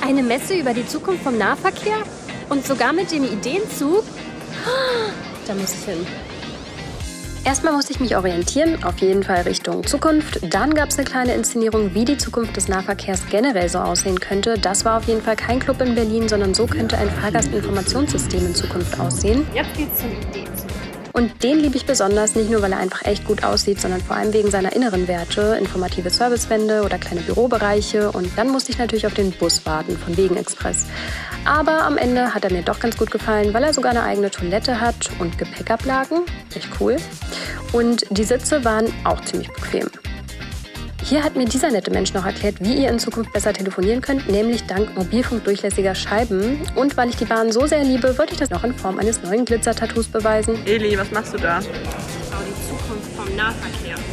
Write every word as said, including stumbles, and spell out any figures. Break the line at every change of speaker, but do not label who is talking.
Eine Messe über die Zukunft vom Nahverkehr? Und sogar mit dem Ideenzug? Da muss ich hin. Erstmal musste ich mich orientieren, auf jeden Fall Richtung Zukunft. Dann gab es eine kleine Inszenierung, wie die Zukunft des Nahverkehrs generell so aussehen könnte. Das war auf jeden Fall kein Club in Berlin, sondern so könnte ein Fahrgastinformationssystem in Zukunft aussehen.
Jetzt geht's zum Ideenzug.
Und den liebe ich besonders, nicht nur, weil er einfach echt gut aussieht, sondern vor allem wegen seiner inneren Werte, informative Servicewände oder kleine Bürobereiche. Und dann musste ich natürlich auf den Bus warten, von Wegen Express. Aber am Ende hat er mir doch ganz gut gefallen, weil er sogar eine eigene Toilette hat und Gepäckablagen. Echt cool. Und die Sitze waren auch ziemlich bequem. Hier hat mir dieser nette Mensch noch erklärt, wie ihr in Zukunft besser telefonieren könnt, nämlich dank mobilfunkdurchlässiger Scheiben. Und weil ich die Bahn so sehr liebe, wollte ich das noch in Form eines neuen Glitzer-Tattoos beweisen.
Eli, was machst du da?
Ich baue die Zukunft vom Nahverkehr.